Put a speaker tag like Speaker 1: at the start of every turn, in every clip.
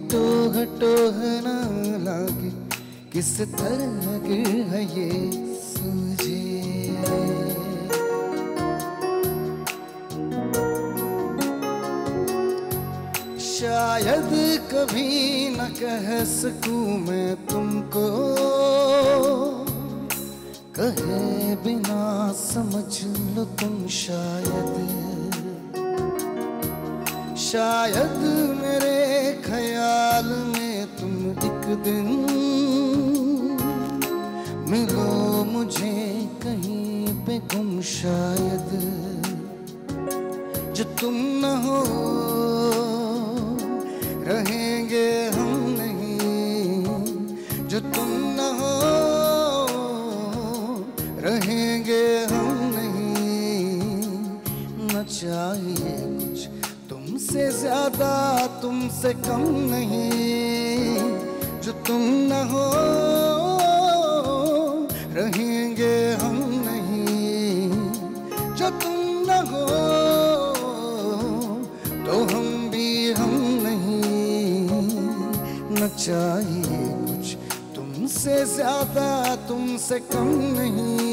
Speaker 1: टोह न लागे, किस तरह गिर है ये सूझे। शायद कभी न कह सकूं मैं तुमको, कहे बिना समझ लो तुम शायद मेरे ख्याल में तुम एक दिन मिलो मुझे कहीं पे गुम। शायद जो तुम न हो रहेंगे हम नहीं, जो तुम न हो रहेंगे हम नहीं। न चाहिए कुछ तुमसे ज्यादा तुमसे कम नहीं, जो तुम न हो रहेंगे हम नहीं, जो तुम न हो तो हम भी हम नहीं। न चाहिए कुछ तुमसे ज्यादा तुमसे कम नहीं।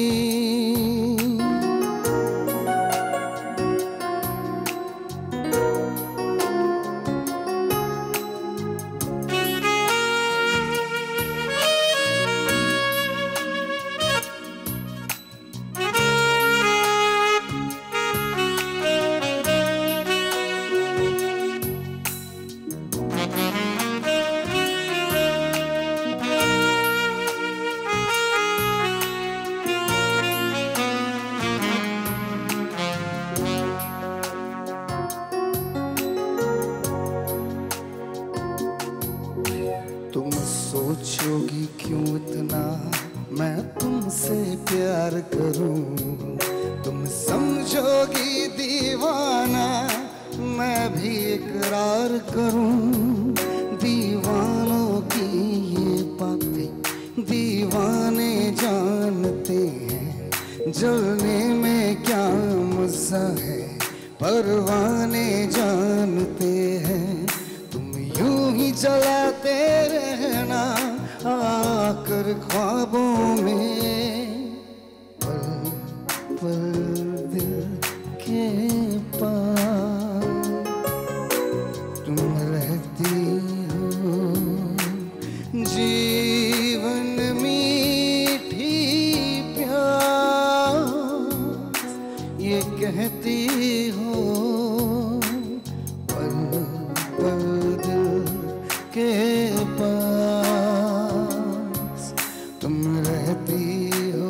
Speaker 1: तुम सोचोगी क्यों इतना मैं तुमसे प्यार करूं, तुम समझोगी दीवाना मैं भी इकरार करूं। दीवानों की ये बातें दीवाने जानते हैं, जलने में क्या मजा है परवाने जानते हैं। यूं ही जलाते रहना आकर ख्वाबों में, पल पल दिल के पास तुम रहती हो। जीवन मीठी प्यास ये कहती हो, पल पल के पास तुम रहती हो।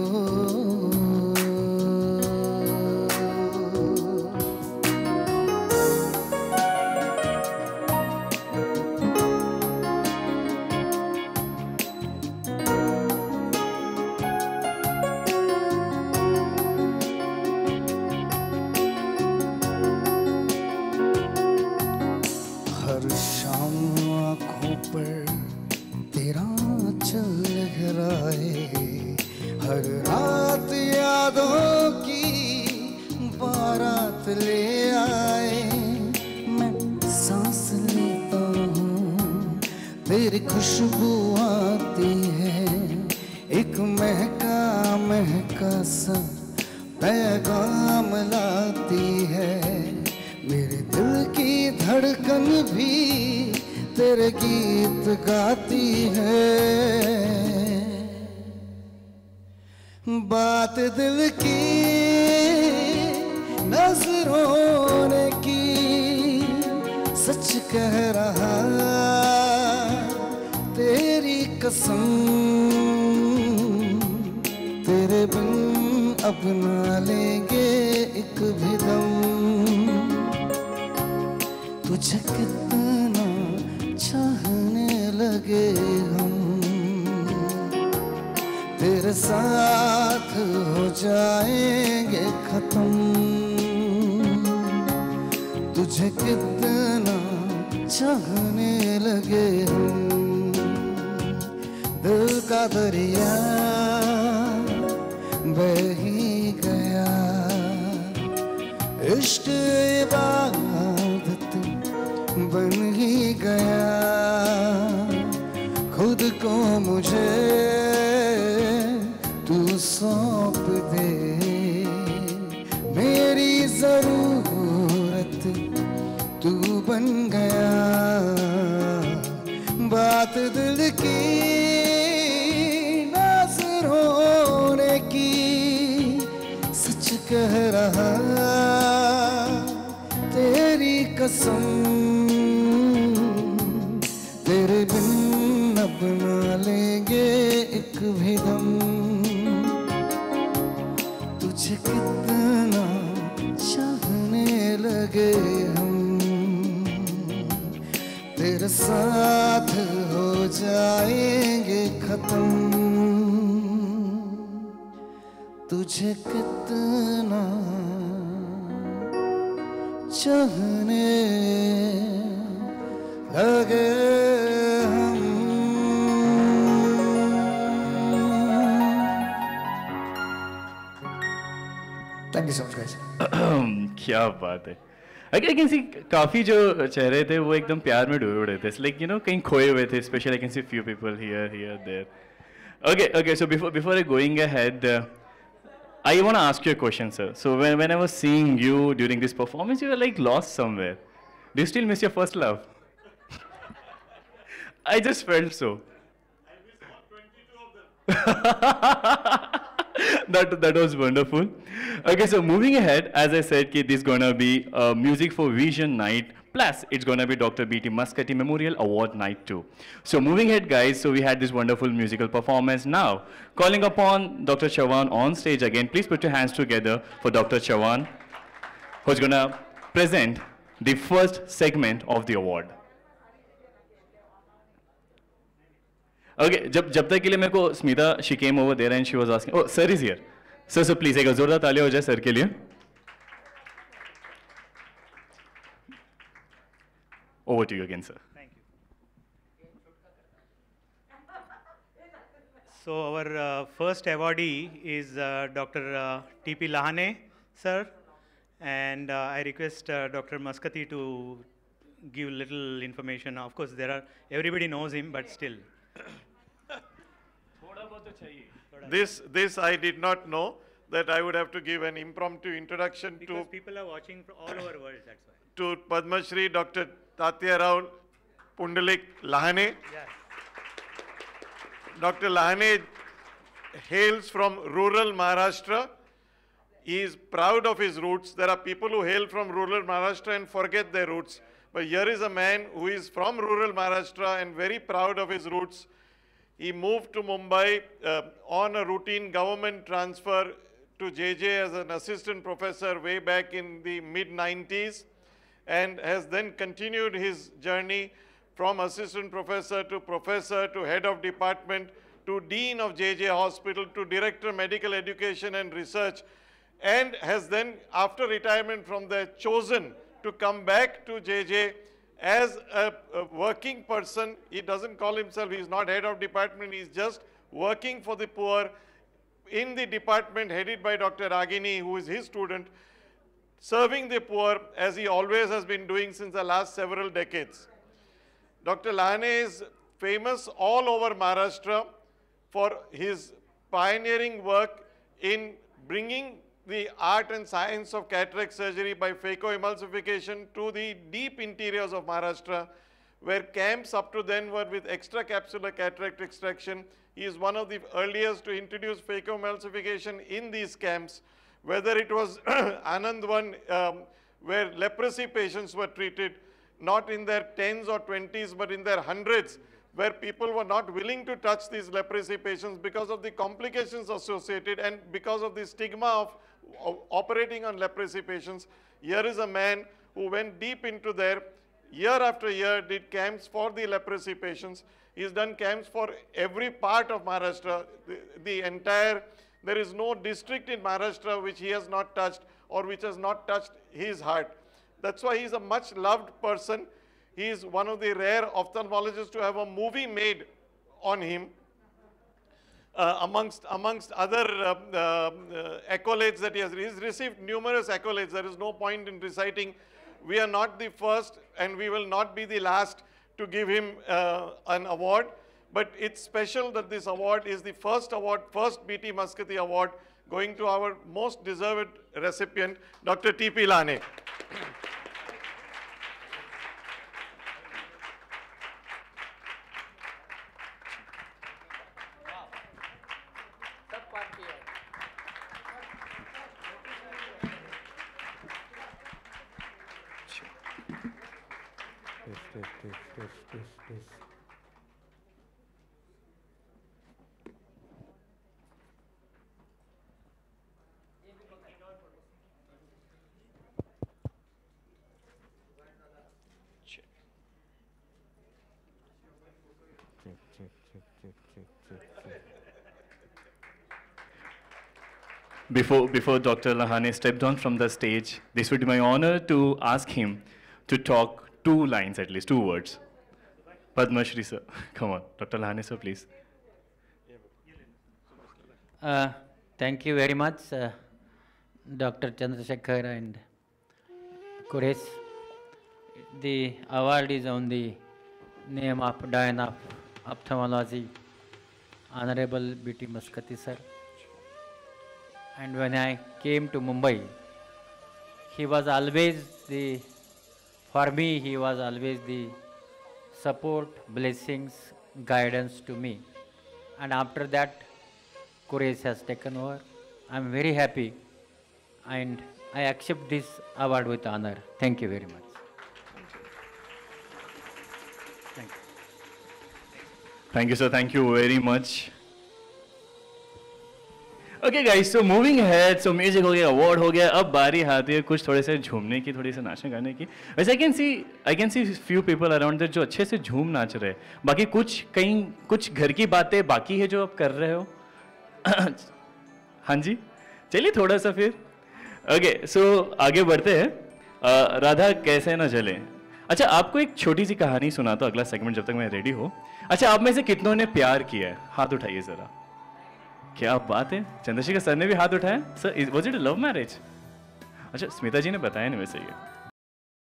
Speaker 1: हर शाम आँखों पर तेरा चल लहराए, हर रात यादों की बारात ले आए। मैं सांस लेता हूँ तेरी खुशबू आती है, एक महका महका सा पैगाम लाती है। मेरे दिल की धड़कन भी तेरे गीत गाती है। बात दिल की नजरों ने की, सच कह रहा तेरी कसम। तेरे बिन अब ना लेंगे एक भी दम। तुझे कितना चाहने लगे हम, तेरे साथ हो जाएंगे खत्म। तुझे कितना चाहने लगे हम, दिल का दरिया बह ही गया। इश्क इबादत बन ही गया। कसम तेरे बिन अब ना लेंगे एक भी दम। तुझे कितना चाहने लगे हम, तेरे साथ हो जाएंगे खत्म। तुझे कितना चाहने लगे हम। Thank you so much guys.
Speaker 2: क्या बात है। आई कैन सी काफ़ी जो चेहरे थे वो एकदम प्यार में डूबे उड़े थे, लाइक यू नो कहीं खोए हुए थे, specially I can see few people here there. Okay, so before I going ahead, I want to ask you a question, sir. So when I was seeing you during this performance, you were like lost somewhere. Do you still miss your first love? I just felt so. I miss all 22 of them. That was wonderful. Okay, so moving ahead, as I said, this is gonna be Music for Vision night. Plus, it's gonna be Dr. B.T. Muscati Memorial Award night too. So moving ahead, guys, so we had this wonderful musical performance. Now, calling upon Dr. Chavan on stage again. Please put your hands together for Dr. Chavan, who's gonna present the first segment of the award. Okay, जब तक के लिए मेरे को Smita she came over there and she was asking, oh, sir is here. So please एक जोरदार तालियां हो जाए सर के लिए. Over to you again, sir.
Speaker 3: Thank you. So our first awardee is Dr. T.P. Lahane, sir, and I request Dr. Muscati to give little information. Of course, everybody knows him, but still.
Speaker 4: This I did not know that I would have to give an impromptu introduction
Speaker 3: because people are watching from all over the world, that's why.
Speaker 4: To Padma Shri Dr. Tatya Rao Pundalik Lahane.
Speaker 3: Yes.
Speaker 4: Dr. Lahane hails from rural Maharashtra. He is proud of his roots. There are people who hail from rural Maharashtra and forget their roots. But here is a man who is from rural Maharashtra and very proud of his roots. He moved to Mumbai on a routine government transfer to JJ as an assistant professor way back in the mid-90s, and has then continued his journey from assistant professor to head of department to dean of JJ Hospital to director medical education and research, and has then, after retirement from there, chosen to come back to JJ as a working person. He doesn't call himself, he's not head of department, he's just working for the poor in the department headed by Dr. Ragini, who is his student, serving the poor as he always has been doing since the last several decades. Dr. Lahane is famous all over Maharashtra for his pioneering work in bringing the art and science of cataract surgery by phacoemulsification to the deep interiors of Maharashtra, where camps up to then were with extracapsular cataract extraction. He is one of the earliest to introduce phacoemulsification in these camps, whether it was Anand one, where leprosy patients were treated, not in their 10s or 20s, but in their hundreds, where people were not willing to touch these leprosy patients because of the complications associated and because of the stigma of operating on leprosy patients. Here is a man who went deep into there, year after year, did camps for the leprosy patients. He's done camps for every part of Maharashtra, the entire, there is no district in Maharashtra which he has not touched or which has not touched his heart. That's why he's a much loved person. He is one of the rare ophthalmologists to have a movie made on him. Amongst other accolades that he has received numerous accolades. There is no point in reciting. We are not the first and we will not be the last to give him an award. But it's special that this award is the first award, first B.T. Muscati award, going to our most deserved recipient, Dr. T.P. Lahane.
Speaker 2: Before Dr. Lahane stepped on from the stage, this would be my honor to ask him to talk 2 lines, at least 2 words. Padma Shri sir, come on, Dr. Lahane sir, please.
Speaker 5: Thank you very much, Dr. Chandrasekhar and Quresh. The award is on the name of Dean of Ophthalmology, Honorable B.T. Maskati sir. And when I came to Mumbai, he was always for me, he was always the support, blessings, guidance to me. And after that, Quresh has taken over. I am very happy and I accept this award with honor. Thank you very much.
Speaker 2: Thank you, sir. Thank you very much. Okay, guys. So moving ahead. So music हो गया, award हो गया. अब बारी आती है कुछ थोड़े से झूमने की, थोड़ी से नाचने गाने की. वैसे I can see few people around there जो अच्छे से झूम नाच रहे हैं. बाकी कुछ घर की बातें बाकी है जो आप कर रहे हो. हाँ जी. चलिए थोड़ा सा फिर. Okay, so आगे बढ़ते हैं. राधा कैसे ना चले. अच्छा, आपको एक छोटी सी कहानी सुनाता हूँ अगला सेगमेंट जब तक मैं रेडी हूँ. अच्छा, आप में से कितनों ने प्यार किया है? हाथ उठाइए जरा. क्या बात है, चंद्रशेखर सर ने भी हाथ उठाया. Sir, was it a love marriage? अच्छा, स्मिता जी ने बताया नहीं वैसे ये.